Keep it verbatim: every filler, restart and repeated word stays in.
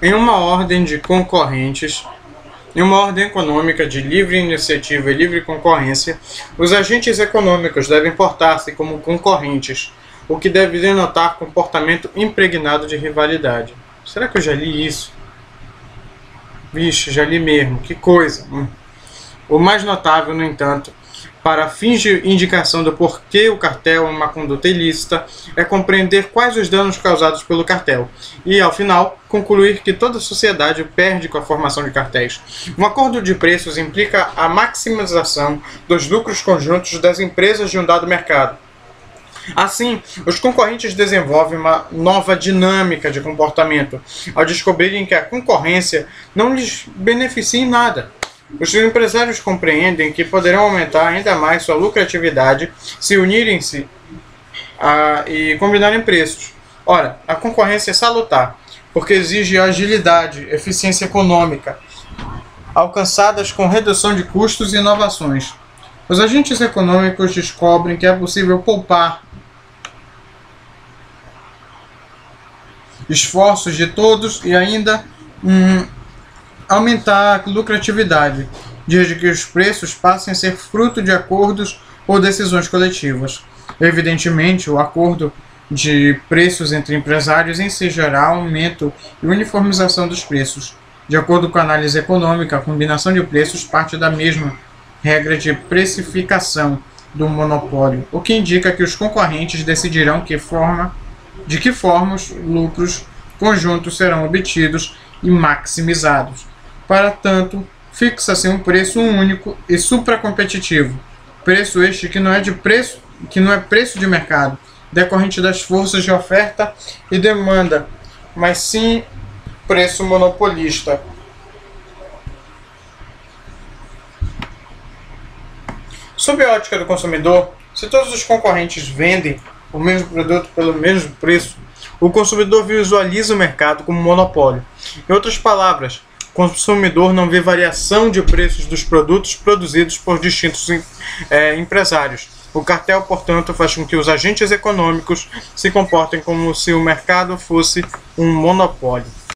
Em uma ordem de concorrentes, em uma ordem econômica de livre iniciativa e livre concorrência, os agentes econômicos devem portar-se como concorrentes, o que deve denotar comportamento impregnado de rivalidade. Será que eu já li isso? Vixe, já li mesmo, que coisa! Hum. O mais notável, no entanto, para fins de indicação do porquê o cartel é uma conduta ilícita, é compreender quais os danos causados pelo cartel e, ao final, concluir que toda a sociedade perde com a formação de cartéis. Um acordo de preços implica a maximização dos lucros conjuntos das empresas de um dado mercado. Assim, os concorrentes desenvolvem uma nova dinâmica de comportamento, ao descobrirem que a concorrência não lhes beneficia em nada. Os empresários compreendem que poderão aumentar ainda mais sua lucratividade se unirem-se e combinarem preços. Ora, a concorrência é salutar, porque exige agilidade, eficiência econômica, alcançadas com redução de custos e inovações. Os agentes econômicos descobrem que é possível poupar esforços de todos e ainda hum, aumentar a lucratividade, desde que os preços passem a ser fruto de acordos ou decisões coletivas. Evidentemente, o acordo de preços entre empresários ensejará aumento e uniformização dos preços. De acordo com a análise econômica, a combinação de preços parte da mesma regra de precificação do monopólio, o que indica que os concorrentes decidirão que forma, de que forma os lucros conjuntos serão obtidos e maximizados. Para tanto, fixa-se um preço único e supracompetitivo, preço este que não é de preço, que não é preço de mercado, decorrente das forças de oferta e demanda, mas sim preço monopolista. Sob a ótica do consumidor, se todos os concorrentes vendem o mesmo produto pelo mesmo preço, o consumidor visualiza o mercado como monopólio. Em outras palavras, o consumidor não vê variação de preços dos produtos produzidos por distintos é, empresários. O cartel, portanto, faz com que os agentes econômicos se comportem como se o mercado fosse um monopólio.